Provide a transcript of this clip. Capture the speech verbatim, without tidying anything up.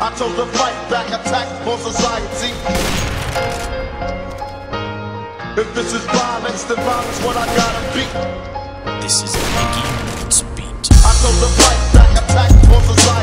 I chose to fight back, attack for society. If this is violence, then violence what I gotta be. This is a Mickey Beats beat. I chose to fight back, attack for society.